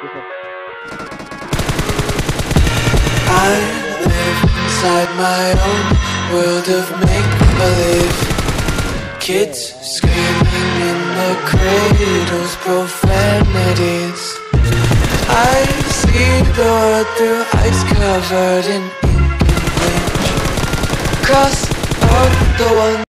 I live inside my own world of make-believe. Kids screaming in the cradles, profanities. I see the world through ice covered in ink and bleach. Cross out the one